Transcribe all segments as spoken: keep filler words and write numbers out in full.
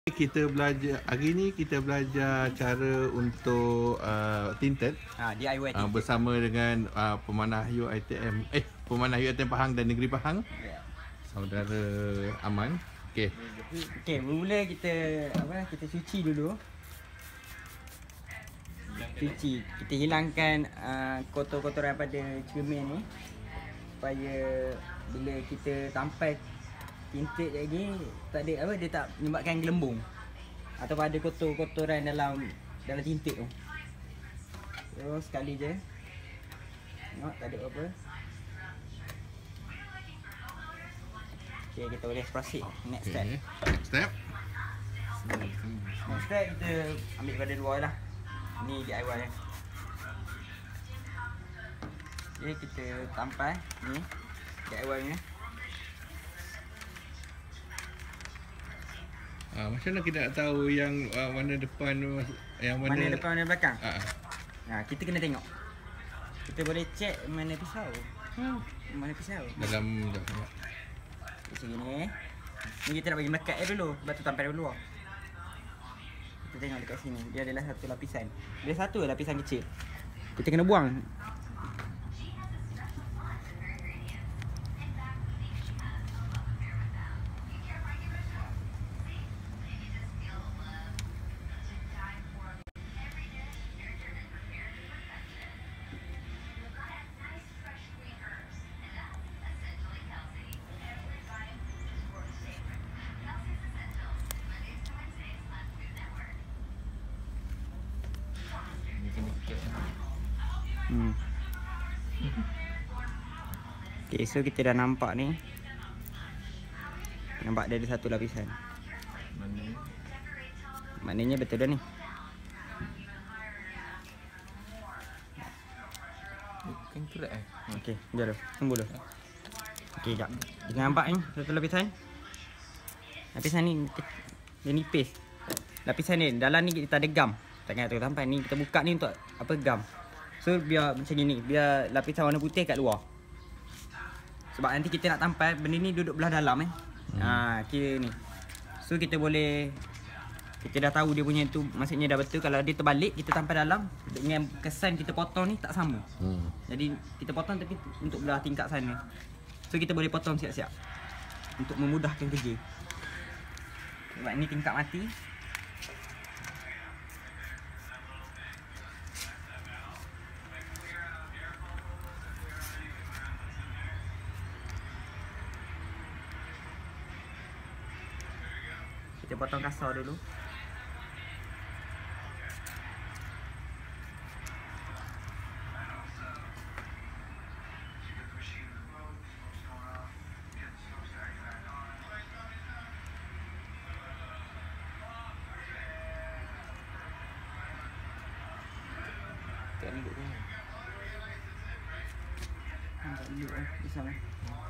Kita belajar hari ni kita belajar cara untuk uh, tinted ha, D I Y uh, bersama dengan uh, pemanah U I T M eh pemanah U I T M Pahang dan Negeri Pahang, yeah. Saudara Aman. Okey. Okey, mula kita apa kita cuci dulu. Cuci. Kita hilangkan uh, kotor-kotoran pada cermin ni supaya bila kita tampai tinted lagi tak ada apa, dia tak menyebabkan gelembung ataupun ada kotor-kotoran dalam dalam tinted tu. So sekali je. Tengok tak ada apa-apa. Okey, kita boleh proceed next step. Next step. Next step kita ambil pada luar lah. Ni D I Y eh. Okey, kita tampai ni D I Y nya. Ah, macam mana kita nak tahu yang uh, mana depan yang mana, Mana depan mana belakang? Ah. Ha, kita kena tengok. Kita boleh check mana pisau. Hmm, mana pisau? Dalam Macam ni. Ni kita nak bagi melekat air dulu, lepas tu tampal dulu. Kita tengok dekat sini, dia adalah satu lapisan. Dia satu lapisan kecil. Kita kena buang. Hmm. Okay, so kita dah nampak ni. Nampak dia ada satu lapisan. Mana? Maknanya betul dah ni. Kan kerat eh. Okey, jom dulu. Tunggu dulu. Okey, jap. Kita nampak ni satu lapisan. Lapisan ni dia nipis. Lapisan ni dalam ni kita ada gam. Takkan tu sampai ni kita buka ni untuk apa, gam. So biar macam ni, biar lapisan warna putih kat luar. Sebab nanti kita nak tampai benda ni duduk belah dalam eh. Hmm. Ha, kira ni. So kita boleh, kita dah tahu dia punya tu maksudnya dah betul. Kalau dia terbalik kita tampai dalam dengan kesan kita potong ni tak sama. Hmm. Jadi kita potong tapi untuk belah tingkap sana. So kita boleh potong siap-siap untuk memudahkan kerja. Sebab ni tingkap mati. Kita potong kasar dulu. Tak duduk ni. Tak duduk eh. Pisau eh.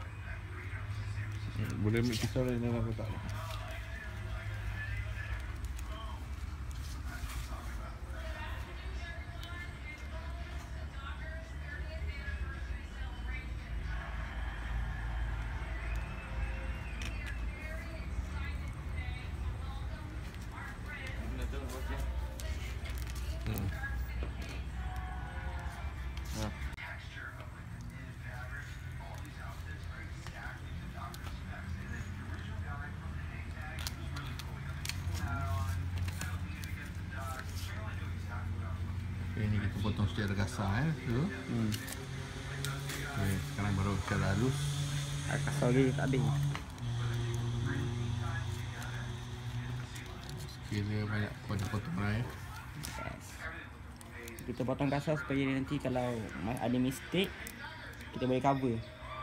Boleh ambil pisau lain dalam kotak ni. Hmm. Ah. Okay, ni kita potong secara kasar eh. Tu. Hmm. Okay, sekarang baru secara halus. Kasar lagi tak habis. Kira banyak pada potongan eh. Yes. Kita potong kasar supaya nanti kalau ada mistake kita boleh cover.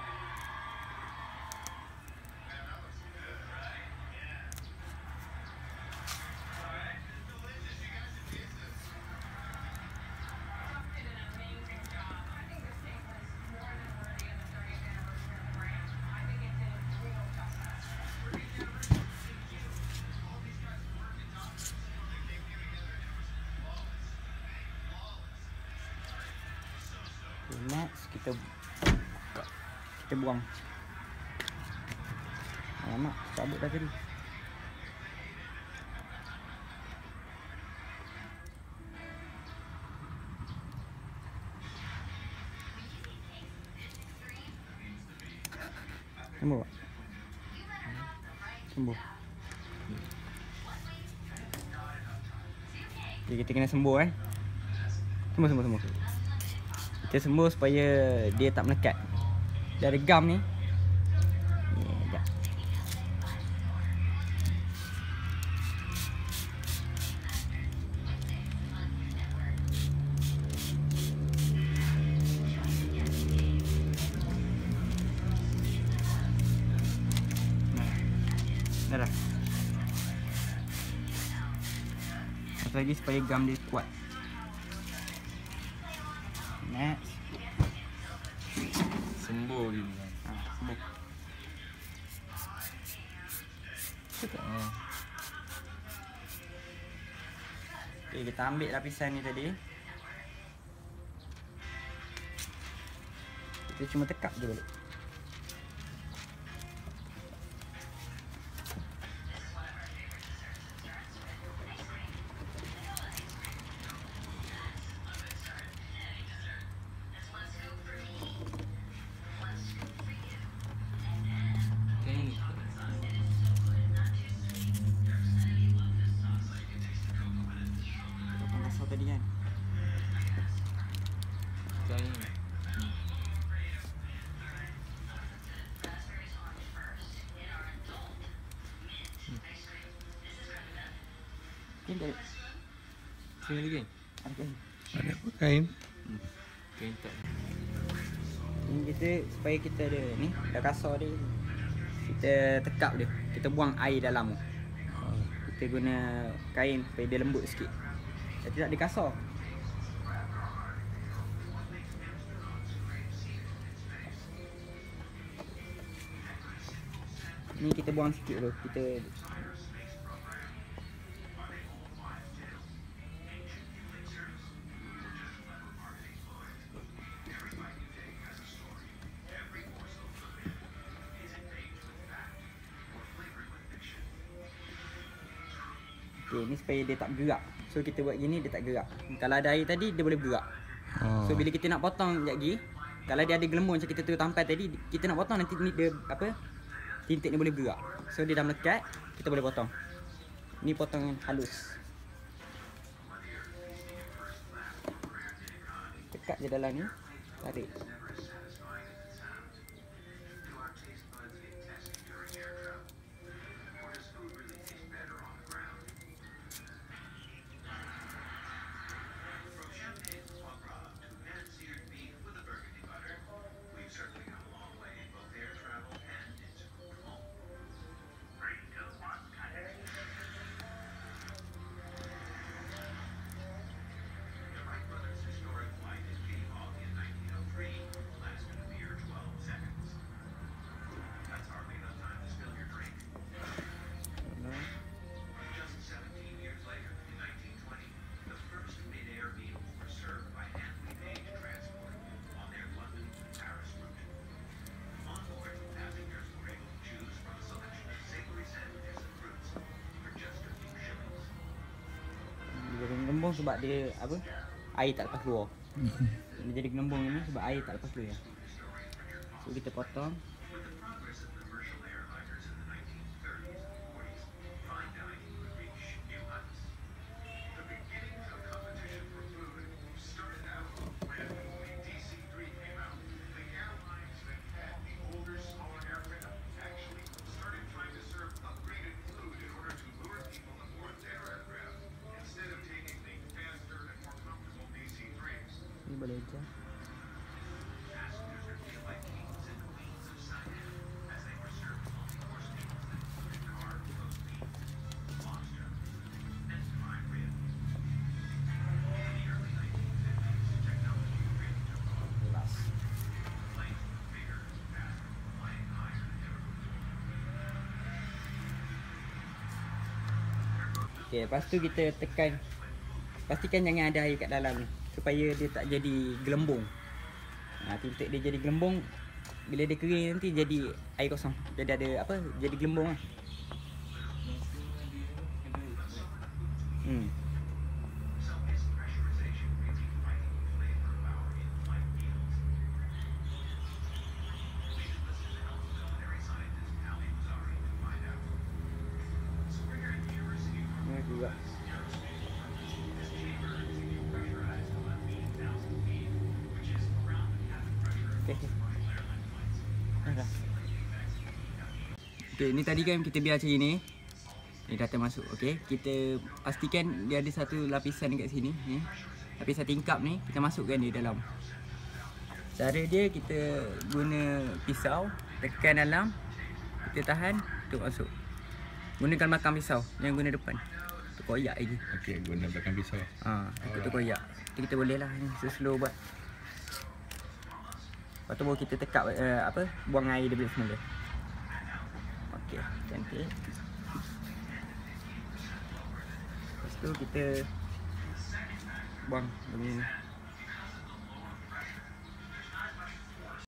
Next kita kita buang. Alamak, cabut dah tadi. Sembuh. Sembuh. Okay, kita kena sembuh eh. Sembuh, sembuh, sembuh. Kita sembuh supaya dia tak melekat. Dia ada gam ni. Ni, sekejap. Dah dah. Satu lagi supaya gam dia kuat. Next. Sembuh dia ni. Ha, sembuh. Cakap eh. Okay, kita ambil lapisan ni tadi. Kita cuma tekap je balik. Kain. Potong kasar tadi kan. Kain. Ni dah Sini lagi. ada kan. Ada apa kain? Kain tak. Ni kita supaya kita ada ni dah kasar dia. Kita tekap dia. Kita buang air dalam. Kita guna kain supaya dia lembut sikit. Jadi tak dia kasar. Ni kita buang sikit dulu. Kita okay, ni supaya dia tak bergerak. So kita buat gini dia tak gerak. Kalau ada air tadi dia boleh bergerak. Oh. So bila kita nak potong sekejap lagi, kalau dia ada gelembung macam kita tu tampal tadi, kita nak potong nanti ni dia apa? Tintik ni boleh bergerak. So dia dah melekat, kita boleh potong. Ni potong halus. Tekat je dalam ni, tarik. Gelembung sebab dia apa? Air tak lepas keluar. Dia jadi gelembung ni sebab air tak lepas keluar. So kita potong. Ni boleh aja. Okey, lepas tu kita tekan. Pastikan jangan ada air kat dalam ni supaya dia tak jadi gelembung. Ha, titik dia jadi gelembung, bila dia kering nanti jadi air kosong. Jadi ada apa? Jadi gelembung lah. Hmm. juga. Okey. Dah. Okey, ni tadi kan kita biar macam ni. Ni dah termasuk. Okey, kita pastikan dia ada satu lapisan dekat sini ni. Lapisan tingkap ni kita masukkan di dalam. Cara dia kita guna pisau, tekan dalam, kita tahan, untuk masuk. Gunakan belakang pisau, jangan guna depan. Terkoyak lagi. Okey, guna belakang pisau. Ha, itu terkoyak. Itu kita boleh lah ni, slow buat. Lepas tu baru kita tekap uh, apa, buang air daripada semula. Okey, cantik. Lepas tu kita buang begini.